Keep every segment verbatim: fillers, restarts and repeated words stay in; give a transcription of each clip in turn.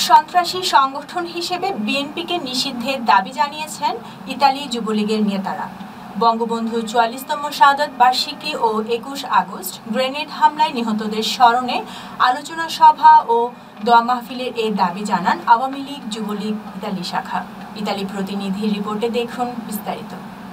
সন্ত্রাসী সংগঠন হিসেবে বিএনপিকে নিষিদ্ধের দাবি জানিয়েছেন ইতালি যুবলীগের নেতারা। বঙ্গবন্ধু চুয়াল্লিশতম শাহাদাত বার্ষিকী ও একুশ আগস্ট গ্রেনেড হামলায় নিহতদের স্মরণে আলোচনা সভা ও দোয়া মাহফিলের এই দাবি জানান আওয়ামী লীগ যুবলীগ ইতালি শাখা। ইতালি প্রতিনিধির রিপোর্টে দেখুন বিস্তারিত।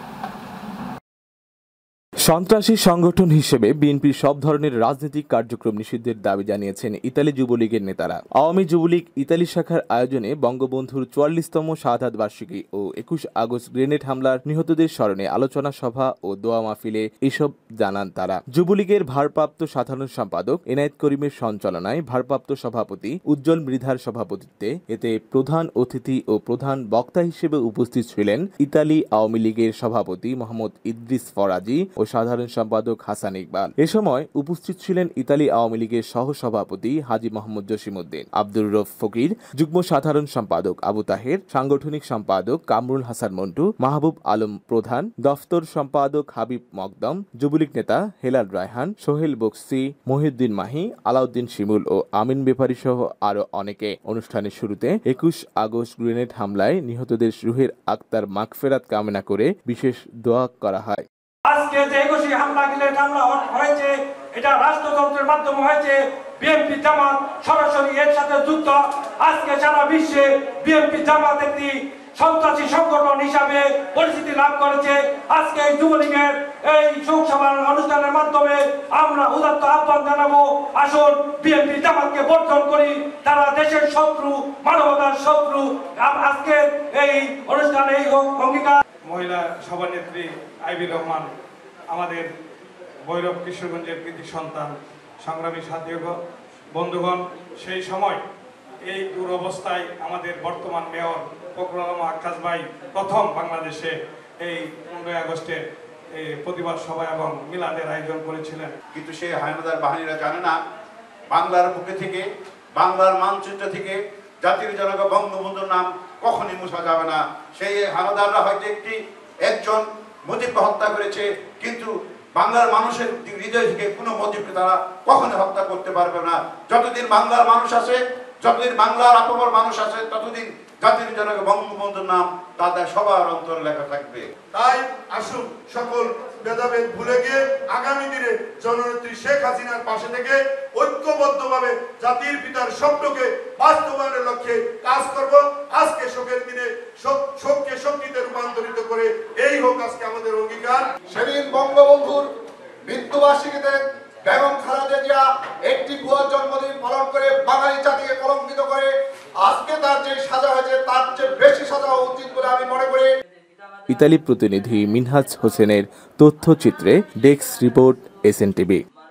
সন্ত্রাসী সংগঠন হিসেবে বিএনপির সব ধরনের রাজনৈতিক কার্যক্রম নিষিদ্ধের দাবি জানিয়েছেন ইতালি যুবলীগের নেতারা। আওয়ামী যুবলীগ ইতালি শাখার আয়োজনে বঙ্গবন্ধুর চুয়াল্লিশতম শাহাদাত বার্ষিকী ও একুশ আগস্ট গ্রেনেড হামলার নিহতদের স্মরণে আলোচনা সভা ও দোয়া মাহফিলে এসব জানান তারা। যুবলীগের ভারপ্রাপ্ত সাধারণ সম্পাদক এনায়েত করিমের সঞ্চালনায় ভারপ্রাপ্ত সভাপতি উজ্জ্বল মৃধার সভাপতিত্বে এতে প্রধান অতিথি ও প্রধান বক্তা হিসেবে উপস্থিত ছিলেন ইতালি আওয়ামী লীগের সভাপতি মোহাম্মদ ইদ্রিস ফরাজি ও সাধারণ সম্পাদক হাসান ইকবাল। এ সময় উপস্থিত ছিলেন ইতালি আওয়ামী লীগের সহ সভাপতি হাজী মোহাম্মদ জসিমউদ্দিন, আব্দুর রউফ ফকির, যুগ্ম সাধারণ সম্পাদক আবু তাহের, সাংগঠনিক সম্পাদক কামরুল হাসান মন্টু, মাহবুব আলম প্রধান, দফতর সম্পাদক হাবিব মকদম, যুবলীগ নেতা হেলাল রায়হান, সোহেল বক্সি, মহিউদ্দিন মাহি, আলাউদ্দিন শিমুল ও আমিন বেপারী সহ আরো অনেকে। অনুষ্ঠানের শুরুতে একুশ আগস্ট গ্রেনেড হামলায় নিহতদের রুহের আত্মার মাগফিরাত কামনা করে বিশেষ দোয়া করা হয়। আজকে যে একুশে হামলা গ্রেনেড হামলা হয়েছে এটা রাষ্ট্রযন্ত্রের মাধ্যমে হয়েছে। বিএনপি জামাত সরাসরি এর সাথে যুক্ত। আজকে সারা বিশ্বে বিএনপি জামাত একটি সন্ত্রাসী সংগঠন হিসাবে পরিচিতি লাভ করেছে। আজকে এই যুবলীগের এই শোক সভার অনুষ্ঠানের মাধ্যমে আমরা উদাত্ত আহ্বান জানাবো, আসুন বিএনপি জামাতকে বর্জন করি। তারা দেশের শত্রু, মানবতার শত্রু। আজকে এই অনুষ্ঠানে এই অঙ্গীকার। মহিলা সভানেত্রী আইবি রহমান, আমাদের ভৈরব কিশোরগঞ্জের কৃতি সন্তান, সংগ্রামী সাথী বন্ধুগণ, সেই সময় এই দুরবস্থায় আমাদের বর্তমান মেয়র ফখরুল আলম আক্কাস ভাই প্রথম বাংলাদেশে এই পনেরোই আগস্টে প্রতিবাদ সভা এবং মিলাদের আয়োজন করেছিলেন। কিন্তু সেই হায়নাদার বাহিনীরা জানে না বাংলার বুকে থেকে, বাংলার মানচিত্র থেকে জাতির জনক বঙ্গবন্ধুর নাম কখনই মুছা যাবে না। সেই হানাদাররা হয়তো একটি একজন মুজিবকে হত্যা করেছে, কিন্তু বাংলার মানুষের হৃদয় থেকে কোনো মুজিবকে তারা কখনো হত্যা করতে পারবে না। যতদিন বাংলার মানুষ আছে, যতদিন বাংলার আপমর মানুষ আছে, ততদিন জাতির জনক বঙ্গবন্ধুর নাম তাদের সবার অন্তরে লেখা থাকবে। তাই আসুন সকল ভেদাভেদ ভুলে গিয়ে আগামী দিনে জননেত্রী শেখ হাসিনার পাশে থেকে ঐক্যবদ্ধভাবে জাতির পিতার স্বপ্নকে বাস্তবায়নের লক্ষ্যে কাজ করব। আজকে শোকের দিনে শোককে শক্তিতে রূপান্তরিত করে এই হোক আজকে আমাদের অঙ্গীকার। সেদিন বঙ্গবন্ধুর মৃত্যুবার্ষিকীতে বেগম খালেদা জিয়া একটি ভুয়া জন্মদিন পালন করে বাঙালি জাতিকে কলঙ্কিত করে আজকে তার যে সাজা হয়েছে তার চেয়ে বেশি সাজা উচিত বলে আমি মনে করি। ইতালি প্রতিনিধি মিনহাজ হোসেনের তথ্যচিত্রে ডেস্ক রিপোর্ট এসএন টিভি।